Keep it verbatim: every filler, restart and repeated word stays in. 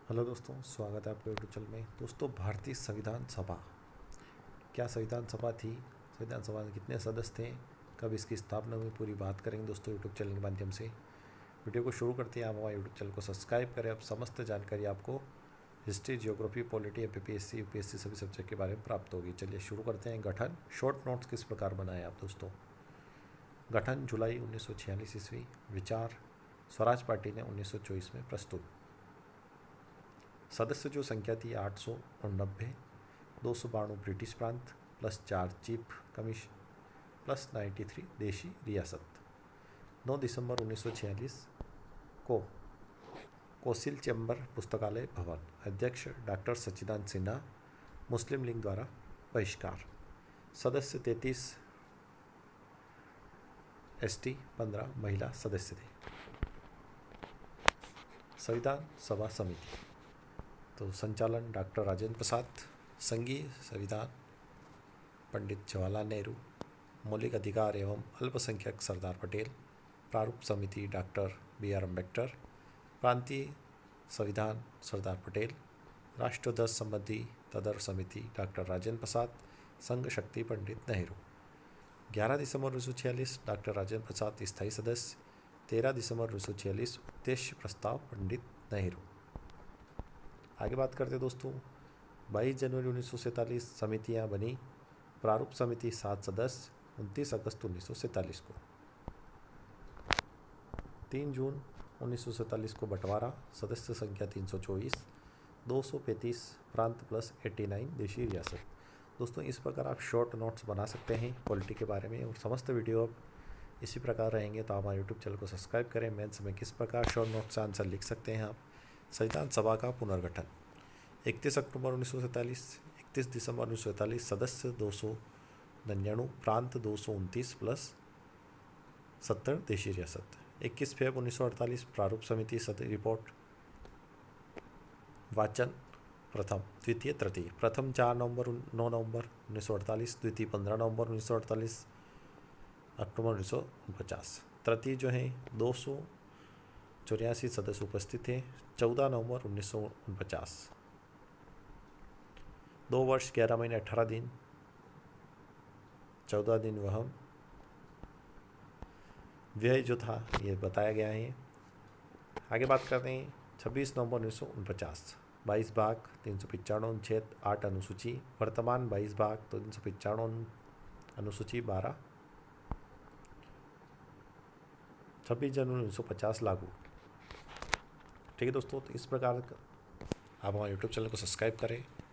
Hello दोस्तों, स्वागत है आपके यूट्यूब चैनल में। दोस्तों, भारतीय संविधान सभा क्या संविधान सभा थी, संविधान सभा में कितने सदस्य थे, कब इसकी स्थापना हुई, पूरी बात करेंगे दोस्तों यूट्यूब चैनल के माध्यम से। वीडियो को शुरू करते हैं। आप हमारे यूट्यूब चैनल को सब्सक्राइब करें। अब समस्त जानकारी आपको history, geography, polity, M P P S C, U P S C सभी सब्जेक्ट के बारे में प्राप्त होगी। चलिए शुरू करते हैं। गठन, शॉर्ट नोट्स किस प्रकार बनाए आप दोस्तों। गठन जुलाई उन्नीस सौ छियालीस ईस्वी। विचार, स्वराज पार्टी ने उन्नीस सौ चौबीस में प्रस्तुत। सदस्य जो संख्या थी आठ सौ नब्बे, दो सौ बाणु ब्रिटिश प्रांत प्लस चार चीफ कमीशन प्लस तिरानवे देशी रियासत। नौ दिसंबर उन्नीस सौ छियालीस को कोसिल चैम्बर पुस्तकालय भवन। अध्यक्ष doctor Sachchidanand Sinha. Muslim league द्वारा बहिष्कार। सदस्य तैंतीस, एसटी पंद्रह, महिला सदस्य थे। संविधान सभा समिति तो संचालन डॉक्टर राजेंद्र प्रसाद। संघीय संविधान पंडित जवाहरलाल नेहरू। मौलिक अधिकार एवं अल्पसंख्यक सरदार पटेल। प्रारूप समिति डॉक्टर बी आर अम्बेडकर। प्रांतीय संविधान सरदार पटेल। राष्ट्रध्वज संबंधी तदर्थ समिति डॉक्टर राजेंद्र प्रसाद। संघ शक्ति पंडित नेहरू। ग्यारह दिसंबर उन्नीस सौ छियालीस डॉक्टर राजेंद्र प्रसाद स्थायी सदस्य। तेरह दिसंबर उन्नीस सौ छियालीस उद्देश्य प्रस्ताव पंडित नेहरू। आगे बात करते दोस्तों। बाईस जनवरी उन्नीस सौ सैंतालीस समितियाँ बनी। प्रारूप समिति सात सदस्य। उनतीस अगस्त उन्नीस सौ सैंतालीस को। तीन जून उन्नीस सौ सैंतालीस को बंटवारा। सदस्य संख्या तीन सौ चौबीस। दो सौ पैंतीस प्रांत प्लस नवासी देशी रियासत। दोस्तों, इस प्रकार आप शॉर्ट नोट्स बना सकते हैं पॉलिटी के बारे में, और समस्त वीडियो अब इसी प्रकार रहेंगे। तो आप हमारे यूट्यूब चैनल को सब्सक्राइब करें। मेंस में किस प्रकार शॉर्ट नोट से आंसर लिख सकते हैं आप। संविधान सभा का पुनर्गठन इकतीस अक्टूबर उन्नीस सौ सैंतालीस, इकतीस दिसंबर उन्नीस सौ सैंतालीस। सदस्य दो सौ निन्यानवे, प्रांत दो सौ उनतीस प्लस सत्तर देशी रियासत। इक्कीस फरवरी उन्नीस सौ अड़तालीस प्रारूप समिति सदस्य रिपोर्ट। वाचन प्रथम, द्वितीय, तृतीय। प्रथम चार नवंबर नौ नवंबर उन्नीस सौ अड़तालीस। द्वितीय पंद्रह नवंबर उन्नीस सौ अड़तालीस, अक्टूबर उन्नीस सौ उनचास। तृतीय जो है दो सौ चौरासी सदस्य उपस्थित थे, चौदह नवंबर उन्नीस सौ उनचास। दो वर्ष ग्यारह महीने अठारह दिन, चौदह दिन वह व्यय जो था ये बताया गया है। आगे बात करते हैं। छब्बीस नवंबर उन्नीस सौ उनचास, बाईस भाग, तीन सौ पचानवे अनुच्छेद, आठ अनुसूची। वर्तमान बाईस भाग, तीन सौ पचानवे अनुसूची, बारह। छब्बीस जनवरी उन्नीस सौ पचास लागू। ठीक है दोस्तों, तो इस प्रकार आप हमारे यूट्यूब चैनल को सब्सक्राइब करें।